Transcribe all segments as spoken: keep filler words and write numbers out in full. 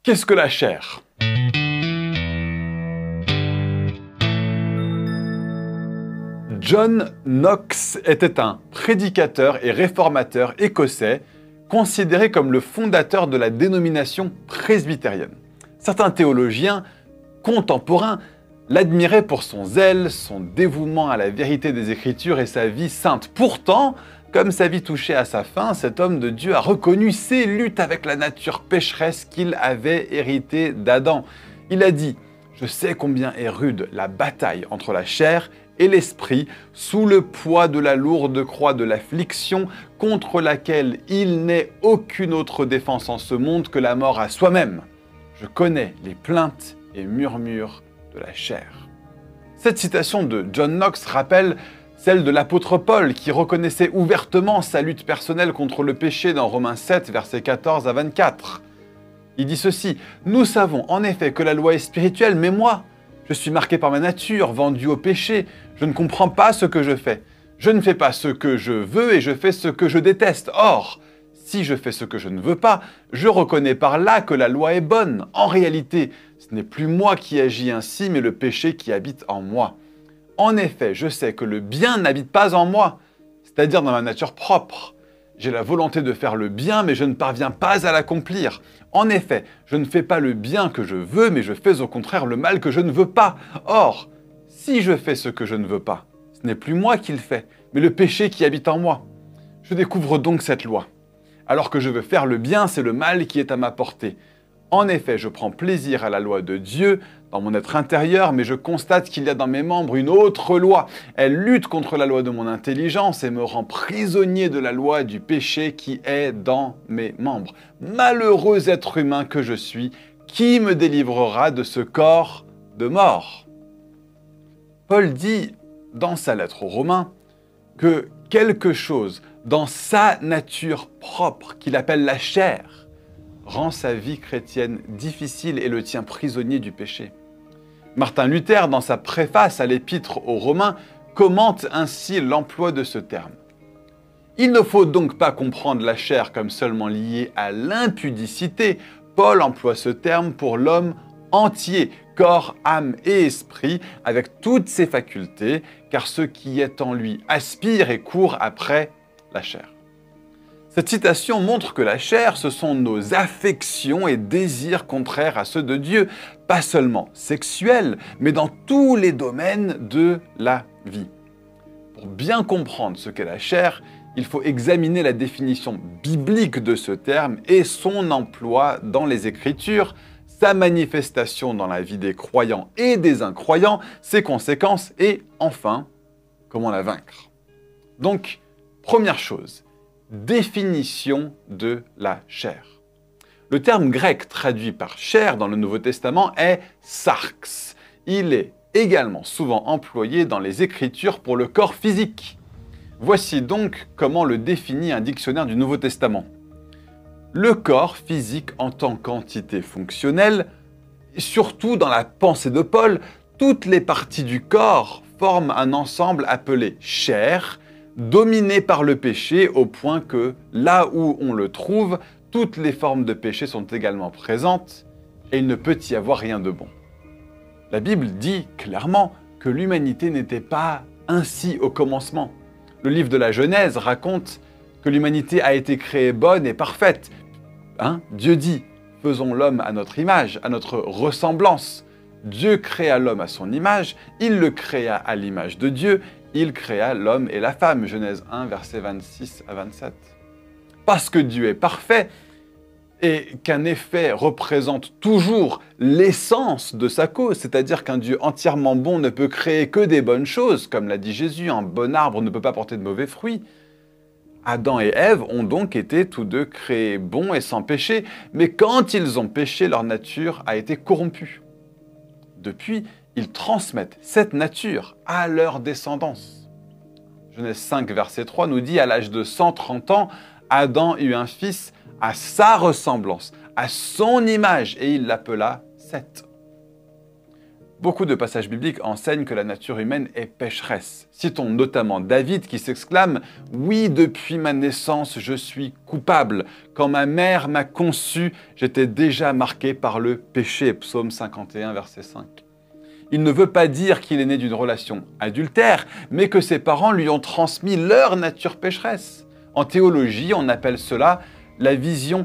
Qu'est-ce que la chair? John Knox était un prédicateur et réformateur écossais, considéré comme le fondateur de la dénomination presbytérienne. Certains théologiens contemporains l'admiraient pour son zèle, son dévouement à la vérité des Écritures et sa vie sainte. Pourtant, comme sa vie touchait à sa fin, cet homme de Dieu a reconnu ses luttes avec la nature pécheresse qu'il avait héritée d'Adam. Il a dit « Je sais combien est rude la bataille entre la chair et l'esprit, sous le poids de la lourde croix de l'affliction, contre laquelle il n'est aucune autre défense en ce monde que la mort à soi-même. Je connais les plaintes et murmures de la chair. » Cette citation de John Knox rappelle celle de l'apôtre Paul, qui reconnaissait ouvertement sa lutte personnelle contre le péché dans Romains sept, versets quatorze à vingt-quatre. Il dit ceci: « Nous savons en effet que la loi est spirituelle, mais moi, je suis marqué par ma nature, vendu au péché. Je ne comprends pas ce que je fais. Je ne fais pas ce que je veux et je fais ce que je déteste. Or, si je fais ce que je ne veux pas, je reconnais par là que la loi est bonne. En réalité, ce n'est plus moi qui agis ainsi, mais le péché qui habite en moi. En effet, je sais que le bien n'habite pas en moi, c'est-à-dire dans ma nature propre. J'ai la volonté de faire le bien, mais je ne parviens pas à l'accomplir. En effet, je ne fais pas le bien que je veux, mais je fais au contraire le mal que je ne veux pas. Or, si je fais ce que je ne veux pas, ce n'est plus moi qui le fais, mais le péché qui habite en moi. Je découvre donc cette loi. Alors que je veux faire le bien, c'est le mal qui est à ma portée. En effet, je prends plaisir à la loi de Dieu dans mon être intérieur, mais je constate qu'il y a dans mes membres une autre loi. Elle lutte contre la loi de mon intelligence et me rend prisonnier de la loi du péché qui est dans mes membres. Malheureux être humain que je suis, qui me délivrera de ce corps de mort? Paul dit dans sa lettre aux Romains que quelque chose dans sa nature propre, qu'il appelle la chair, rend sa vie chrétienne difficile et le tient prisonnier du péché. Martin Luther, dans sa préface à l'Épître aux Romains, commente ainsi l'emploi de ce terme. Il ne faut donc pas comprendre la chair comme seulement liée à l'impudicité. Paul emploie ce terme pour l'homme entier, corps, âme et esprit, avec toutes ses facultés, car ce qui est en lui aspire et court après la chair. Cette citation montre que la chair, ce sont nos affections et désirs contraires à ceux de Dieu, pas seulement sexuels, mais dans tous les domaines de la vie. Pour bien comprendre ce qu'est la chair, il faut examiner la définition biblique de ce terme et son emploi dans les Écritures, sa manifestation dans la vie des croyants et des incroyants, ses conséquences et, enfin, comment la vaincre. Donc, première chose, définition de la chair. Le terme grec traduit par chair dans le Nouveau Testament est sarx. Il est également souvent employé dans les Écritures pour le corps physique. Voici donc comment le définit un dictionnaire du Nouveau Testament. Le corps physique en tant qu'entité fonctionnelle, surtout dans la pensée de Paul, toutes les parties du corps forment un ensemble appelé chair, dominé par le péché au point que, là où on le trouve, toutes les formes de péché sont également présentes et il ne peut y avoir rien de bon. La Bible dit clairement que l'humanité n'était pas ainsi au commencement. Le livre de la Genèse raconte que l'humanité a été créée bonne et parfaite. Hein? Dieu dit « Faisons l'homme à notre image, à notre ressemblance ». Dieu créa l'homme à son image, il le créa à l'image de Dieu, il créa l'homme et la femme. Genèse un, versets vingt-six à vingt-sept. Parce que Dieu est parfait et qu'un effet représente toujours l'essence de sa cause, c'est-à-dire qu'un Dieu entièrement bon ne peut créer que des bonnes choses, comme l'a dit Jésus, un bon arbre ne peut pas porter de mauvais fruits. Adam et Ève ont donc été tous deux créés bons et sans péché, mais quand ils ont péché, leur nature a été corrompue. Depuis, ils transmettent cette nature à leur descendance. Genèse cinq, verset trois nous dit « À l'âge de cent trente ans, Adam eut un fils à sa ressemblance, à son image, et il l'appela Seth. » Beaucoup de passages bibliques enseignent que la nature humaine est pécheresse. Citons notamment David qui s'exclame « Oui, depuis ma naissance, je suis coupable. Quand ma mère m'a conçu, j'étais déjà marqué par le péché. » Psaume cinquante et un, verset cinq. Il ne veut pas dire qu'il est né d'une relation adultère, mais que ses parents lui ont transmis leur nature pécheresse. En théologie, on appelle cela la vision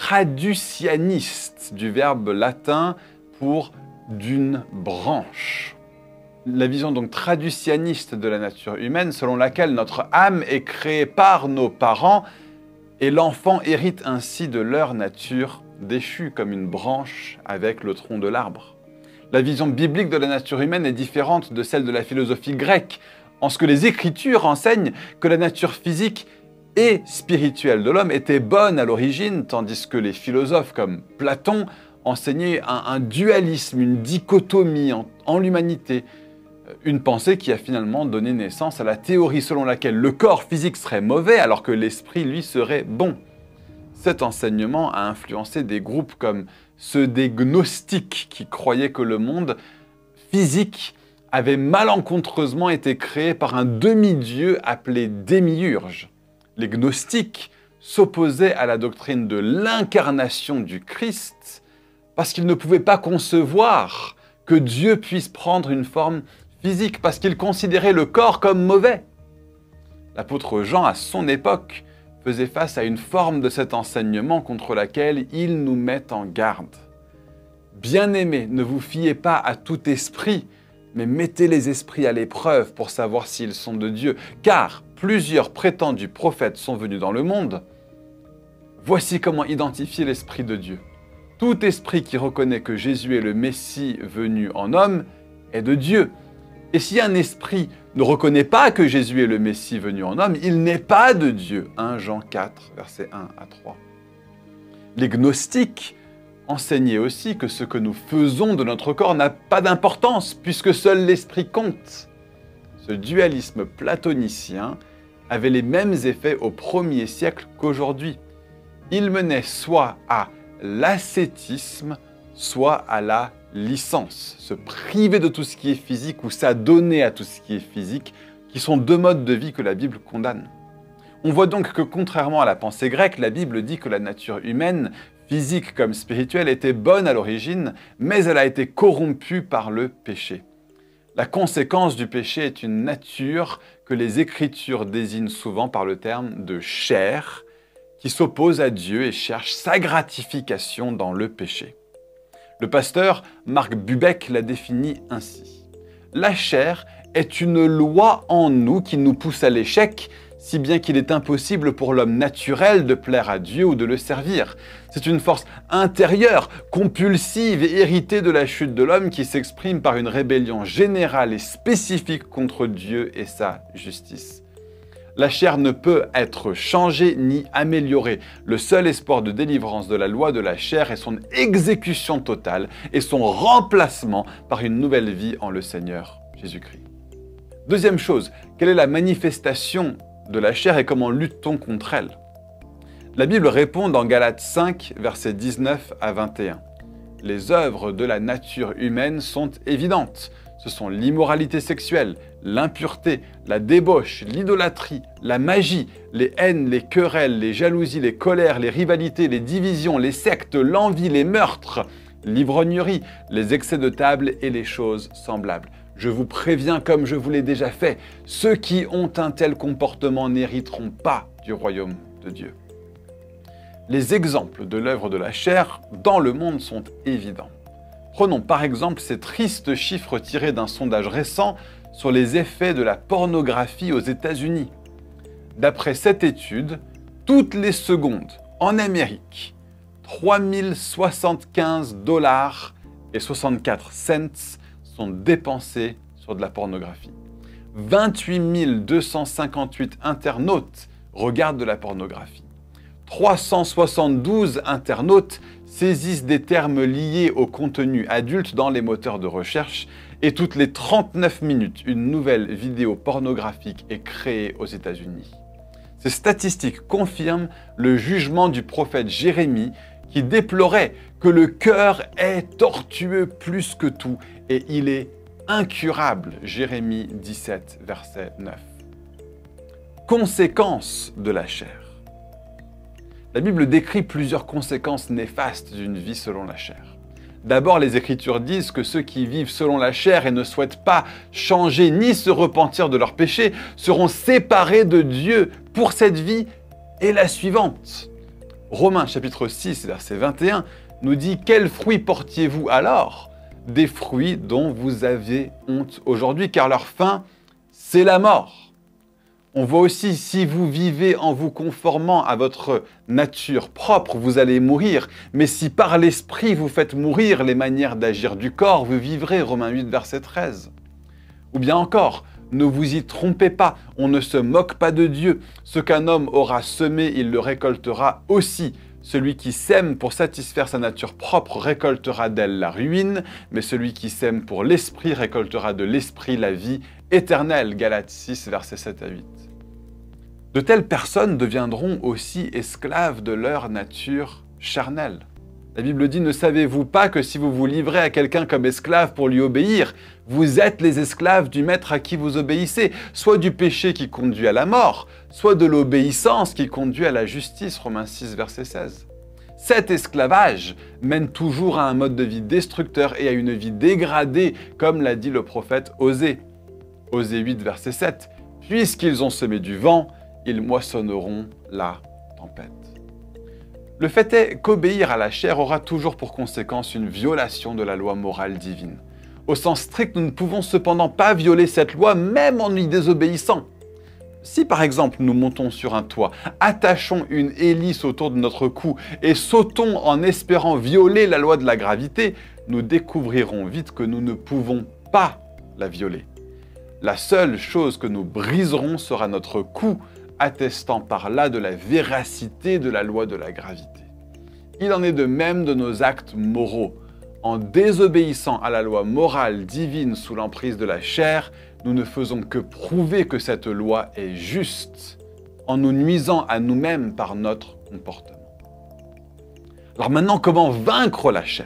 traducianiste du verbe latin pour d'une branche. La vision donc traducianiste de la nature humaine, selon laquelle notre âme est créée par nos parents et l'enfant hérite ainsi de leur nature déchue comme une branche avec le tronc de l'arbre. La vision biblique de la nature humaine est différente de celle de la philosophie grecque, en ce que les Écritures enseignent que la nature physique et spirituelle de l'homme était bonne à l'origine, tandis que les philosophes comme Platon enseigner un, un dualisme, une dichotomie en, en l'humanité. Une pensée qui a finalement donné naissance à la théorie selon laquelle le corps physique serait mauvais alors que l'esprit, lui, serait bon. Cet enseignement a influencé des groupes comme ceux des gnostiques qui croyaient que le monde physique avait malencontreusement été créé par un demi-dieu appelé Démiurge. Les gnostiques s'opposaient à la doctrine de l'incarnation du Christ parce qu'ils ne pouvaient pas concevoir que Dieu puisse prendre une forme physique, parce qu'ils considéraient le corps comme mauvais. L'apôtre Jean, à son époque, faisait face à une forme de cet enseignement contre laquelle il nous met en garde. « Bien-aimés, ne vous fiez pas à tout esprit, mais mettez les esprits à l'épreuve pour savoir s'ils sont de Dieu, car plusieurs prétendus prophètes sont venus dans le monde. Voici comment identifier l'Esprit de Dieu. Tout esprit qui reconnaît que Jésus est le Messie venu en homme est de Dieu. Et si un esprit ne reconnaît pas que Jésus est le Messie venu en homme, il n'est pas de Dieu. » premier Jean quatre, versets un à trois. Les gnostiques enseignaient aussi que ce que nous faisons de notre corps n'a pas d'importance, puisque seul l'esprit compte. Ce dualisme platonicien avait les mêmes effets au premier siècle qu'aujourd'hui. Il menait soit à l'ascétisme, soit à la licence, se priver de tout ce qui est physique ou s'adonner à tout ce qui est physique, qui sont deux modes de vie que la Bible condamne. On voit donc que contrairement à la pensée grecque, la Bible dit que la nature humaine, physique comme spirituelle, était bonne à l'origine, mais elle a été corrompue par le péché. La conséquence du péché est une nature que les Écritures désignent souvent par le terme de chair, qui s'oppose à Dieu et cherche sa gratification dans le péché. Le pasteur Marc Bubec l'a défini ainsi. « La chair est une loi en nous qui nous pousse à l'échec, si bien qu'il est impossible pour l'homme naturel de plaire à Dieu ou de le servir. C'est une force intérieure, compulsive et héritée de la chute de l'homme qui s'exprime par une rébellion générale et spécifique contre Dieu et sa justice. La chair ne peut être changée ni améliorée. Le seul espoir de délivrance de la loi de la chair est son exécution totale et son remplacement par une nouvelle vie en le Seigneur Jésus-Christ. Deuxième chose, quelle est la manifestation de la chair et comment lutte-t-on contre elle? La Bible répond dans Galates cinq, versets dix-neuf à vingt et un. Les œuvres de la nature humaine sont évidentes. Ce sont l'immoralité sexuelle, l'impureté, la débauche, l'idolâtrie, la magie, les haines, les querelles, les jalousies, les colères, les rivalités, les divisions, les sectes, l'envie, les meurtres, l'ivrognerie, les excès de table et les choses semblables. Je vous préviens comme je vous l'ai déjà fait, ceux qui ont un tel comportement n'hériteront pas du royaume de Dieu. Les exemples de l'œuvre de la chair dans le monde sont évidents. Prenons par exemple ces tristes chiffres tirés d'un sondage récent sur les effets de la pornographie aux États-Unis. D'après cette étude, toutes les secondes en Amérique, trois mille soixante-quinze dollars et soixante-quatre cents sont dépensés sur de la pornographie. vingt-huit mille deux cent cinquante-huit internautes regardent de la pornographie. trois cent soixante-douze internautes saisissent des termes liés au contenu adulte dans les moteurs de recherche et toutes les trente-neuf minutes, une nouvelle vidéo pornographique est créée aux États-Unis. Ces statistiques confirment le jugement du prophète Jérémie qui déplorait que le cœur est tortueux plus que tout et il est incurable. Jérémie dix-sept, verset neuf. Conséquences de la chair. La Bible décrit plusieurs conséquences néfastes d'une vie selon la chair. D'abord, les Écritures disent que ceux qui vivent selon la chair et ne souhaitent pas changer ni se repentir de leurs péchés seront séparés de Dieu pour cette vie et la suivante. Romains chapitre six, verset vingt et un nous dit « Quels fruits portiez-vous alors ? Des fruits dont vous avez honte aujourd'hui, car leur fin, c'est la mort. » On voit aussi, si vous vivez en vous conformant à votre nature propre, vous allez mourir. Mais si par l'esprit vous faites mourir les manières d'agir du corps, vous vivrez. Romains huit, verset treize. Ou bien encore, ne vous y trompez pas, on ne se moque pas de Dieu. Ce qu'un homme aura semé, il le récoltera aussi. Celui qui sème pour satisfaire sa nature propre récoltera d'elle la ruine, mais celui qui sème pour l'esprit récoltera de l'esprit la vie éternelle. Galates six, versets sept à huit. De telles personnes deviendront aussi esclaves de leur nature charnelle. La Bible dit « Ne savez-vous pas que si vous vous livrez à quelqu'un comme esclave pour lui obéir, vous êtes les esclaves du maître à qui vous obéissez, soit du péché qui conduit à la mort, soit de l'obéissance qui conduit à la justice. » Romains six, verset seize. Cet esclavage mène toujours à un mode de vie destructeur et à une vie dégradée, comme l'a dit le prophète Osée. Osée huit, verset sept. « Puisqu'ils ont semé du vent, ils moissonneront la tempête. » Le fait est qu'obéir à la chair aura toujours pour conséquence une violation de la loi morale divine. Au sens strict, nous ne pouvons cependant pas violer cette loi, même en y désobéissant. Si par exemple nous montons sur un toit, attachons une hélice autour de notre cou et sautons en espérant violer la loi de la gravité, nous découvrirons vite que nous ne pouvons pas la violer. La seule chose que nous briserons sera notre cou, attestant par là de la véracité de la loi de la gravité. Il en est de même de nos actes moraux. En désobéissant à la loi morale divine sous l'emprise de la chair, nous ne faisons que prouver que cette loi est juste, en nous nuisant à nous-mêmes par notre comportement. Alors maintenant, comment vaincre la chair ?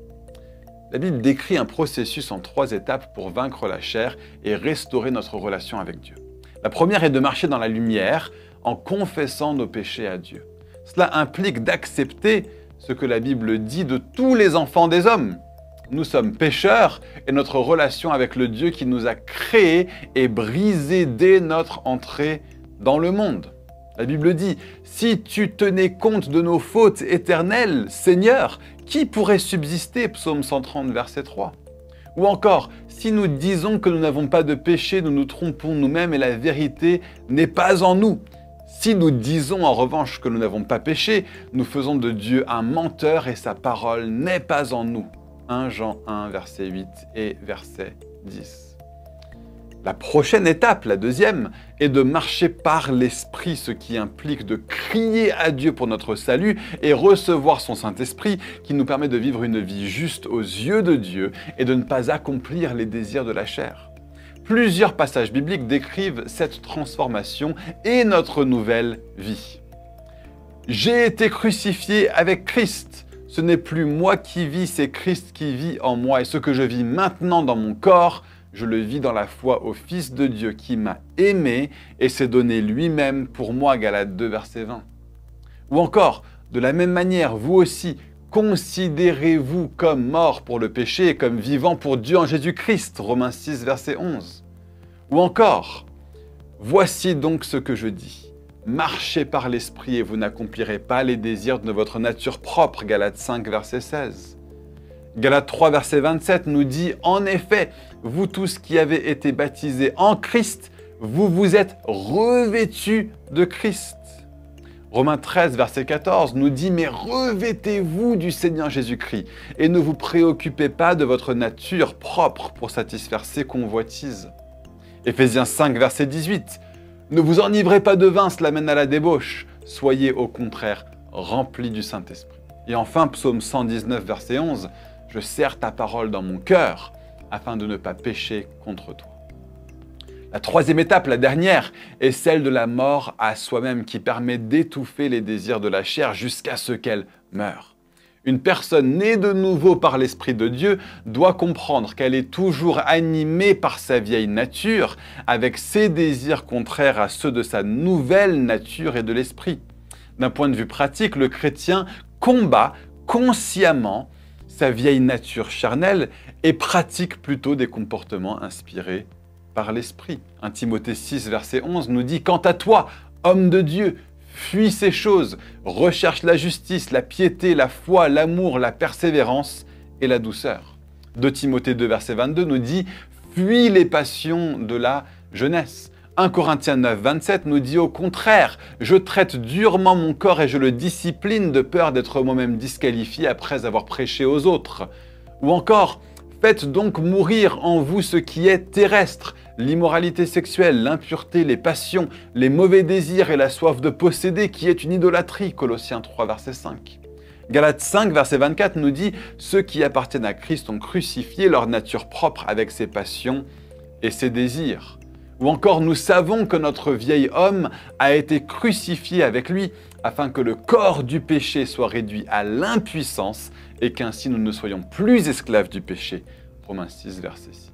La Bible décrit un processus en trois étapes pour vaincre la chair et restaurer notre relation avec Dieu. La première est de marcher dans la lumière en confessant nos péchés à Dieu. Cela implique d'accepter ce que la Bible dit de tous les enfants des hommes. Nous sommes pécheurs et notre relation avec le Dieu qui nous a créés est brisée dès notre entrée dans le monde. La Bible dit « Si tu tenais compte de nos fautes éternelles, Seigneur, qui pourrait subsister ?» Psaume cent trente, verset trois. Ou encore, si nous disons que nous n'avons pas de péché, nous nous trompons nous-mêmes et la vérité n'est pas en nous. Si nous disons en revanche que nous n'avons pas péché, nous faisons de Dieu un menteur et sa parole n'est pas en nous. premier Jean un, verset huit et verset dix. La prochaine étape, la deuxième, est de marcher par l'Esprit, ce qui implique de crier à Dieu pour notre salut et recevoir son Saint-Esprit qui nous permet de vivre une vie juste aux yeux de Dieu et de ne pas accomplir les désirs de la chair. Plusieurs passages bibliques décrivent cette transformation et notre nouvelle vie. « J'ai été crucifié avec Christ. Ce n'est plus moi qui vis, c'est Christ qui vit en moi. Et ce que je vis maintenant dans mon corps, je le vis dans la foi au Fils de Dieu qui m'a aimé et s'est donné lui-même pour moi. » Galates deux, verset vingt. Ou encore, de la même manière, vous aussi, considérez-vous comme mort pour le péché et comme vivant pour Dieu en Jésus-Christ. Romains six, verset onze. Ou encore, voici donc ce que je dis. Marchez par l'Esprit et vous n'accomplirez pas les désirs de votre nature propre. Galates cinq, verset seize. Galates trois, verset vingt-sept nous dit « En effet, vous tous qui avez été baptisés en Christ, vous vous êtes revêtus de Christ. » Romains treize, verset quatorze nous dit « Mais revêtez-vous du Seigneur Jésus-Christ et ne vous préoccupez pas de votre nature propre pour satisfaire ses convoitises. » Éphésiens cinq, verset dix-huit « Ne vous enivrez pas de vin, cela mène à la débauche. Soyez au contraire remplis du Saint-Esprit. » Et enfin, psaume cent dix-neuf, verset onze « Je serre ta parole dans mon cœur afin de ne pas pécher contre toi. » La troisième étape, la dernière, est celle de la mort à soi-même qui permet d'étouffer les désirs de la chair jusqu'à ce qu'elle meure. Une personne née de nouveau par l'Esprit de Dieu doit comprendre qu'elle est toujours animée par sa vieille nature, avec ses désirs contraires à ceux de sa nouvelle nature et de l'Esprit. D'un point de vue pratique, le chrétien combat consciemment sa vieille nature charnelle et pratique plutôt des comportements inspirés par l'Esprit. un Timothée six, verset onze nous dit « Quant à toi, homme de Dieu, fuis ces choses, recherche la justice, la piété, la foi, l'amour, la persévérance et la douceur. » deux Timothée deux, verset vingt-deux nous dit « Fuis les passions de la jeunesse. » un Corinthiens neuf, vingt-sept nous dit au contraire « Je traite durement mon corps et je le discipline de peur d'être moi-même disqualifié après avoir prêché aux autres. » Ou encore « Faites donc mourir en vous ce qui est terrestre, l'immoralité sexuelle, l'impureté, les passions, les mauvais désirs et la soif de posséder qui est une idolâtrie. » Colossiens trois, verset cinq. Galates cinq, verset vingt-quatre nous dit « Ceux qui appartiennent à Christ ont crucifié leur nature propre avec ses passions et ses désirs. » Ou encore, nous savons que notre vieil homme a été crucifié avec lui, afin que le corps du péché soit réduit à l'impuissance et qu'ainsi nous ne soyons plus esclaves du péché. Romains six, verset six.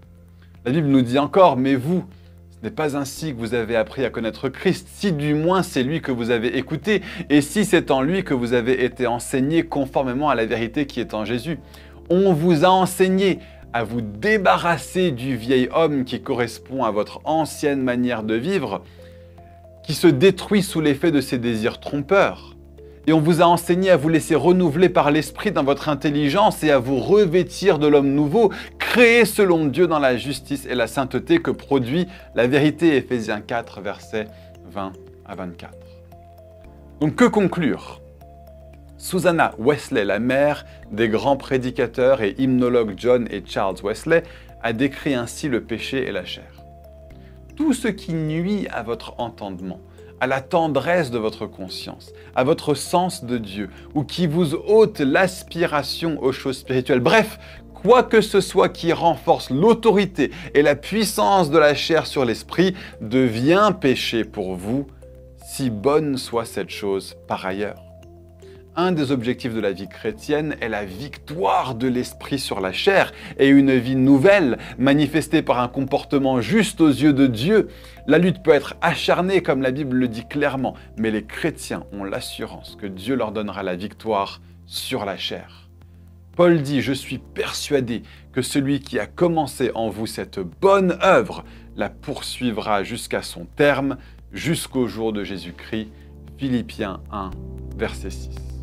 La Bible nous dit encore, mais vous, ce n'est pas ainsi que vous avez appris à connaître Christ, si du moins c'est lui que vous avez écouté, et si c'est en lui que vous avez été enseigné conformément à la vérité qui est en Jésus. On vous a enseigné à vous débarrasser du vieil homme qui correspond à votre ancienne manière de vivre, qui se détruit sous l'effet de ses désirs trompeurs. Et on vous a enseigné à vous laisser renouveler par l'Esprit dans votre intelligence et à vous revêtir de l'homme nouveau, créé selon Dieu dans la justice et la sainteté que produit la vérité. Éphésiens quatre, versets vingt à vingt-quatre. Donc que conclure ? Susanna Wesley, la mère des grands prédicateurs et hymnologues John et Charles Wesley, a décrit ainsi le péché et la chair. Tout ce qui nuit à votre entendement, à la tendresse de votre conscience, à votre sens de Dieu, ou qui vous ôte l'aspiration aux choses spirituelles, bref, quoi que ce soit qui renforce l'autorité et la puissance de la chair sur l'esprit, devient péché pour vous, si bonne soit cette chose par ailleurs. Un des objectifs de la vie chrétienne est la victoire de l'esprit sur la chair et une vie nouvelle, manifestée par un comportement juste aux yeux de Dieu. La lutte peut être acharnée, comme la Bible le dit clairement, mais les chrétiens ont l'assurance que Dieu leur donnera la victoire sur la chair. Paul dit « Je suis persuadé que celui qui a commencé en vous cette bonne œuvre la poursuivra jusqu'à son terme, jusqu'au jour de Jésus-Christ. » Philippiens un, verset six.